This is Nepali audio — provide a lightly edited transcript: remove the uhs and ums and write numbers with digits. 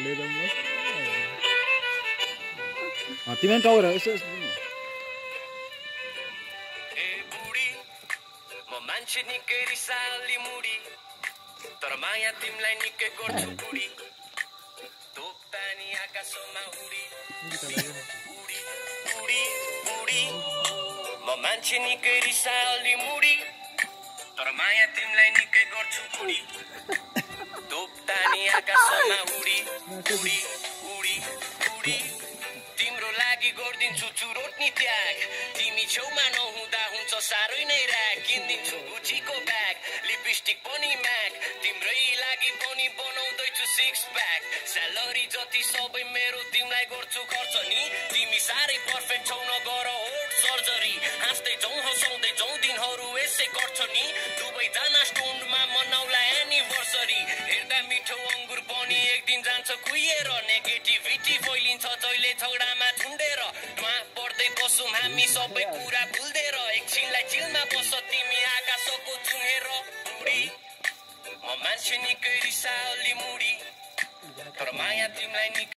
तिमी टाउर यसो मान्छे निकै रिसाली मुडी तर माया तिमीलाई निकै गर्छु बुढी तोप पानी आकाशमा उडी उडी उडी उडी म मान्छे निकै रिसाली मुडी तर माया तिमीलाई निकै गर्छु बुढी तोप पानी आकाशमा उडी उडी उडी उडी तिम्रो लागि गर्दिन्छु चुरोट नि त्याग तिमी छेउमा नहुँदा हुन्छ साह्रै नै र्याक किनिदिन्छु गुचीको ब्याग लिपस्टिक पनि म्याक तिम्रै लागि पनि बनाउँदैछु सिक्स प्याक स्यालेरी जति सबै मेरो तिमीलाई गर्छु खर्च नि तिमी साह्रै पर्फेक्ट छौ नगर होट सर्जरी हाँस्दै जाउँ हँसाउँदै जाउँ दिनहरू यसै गर्छ नि दुवैजना स्टोनमा मनाउला एनिभर्सरी हेर्दा मिठो अङ्गुर पनि एक दिन जान्छ कुहिएर नेगेटिभिटी फैलिन्छ जहिले झगडामा झुन्डेर धुवा पर्दै बसौँ हामी सबै कुरा भुल्देर एकछिनलाई चिलमा बस तिमी आकाशको चुहेर बुढी म मान्छे निकै रिसाली मुडी तर माया तिमीलाई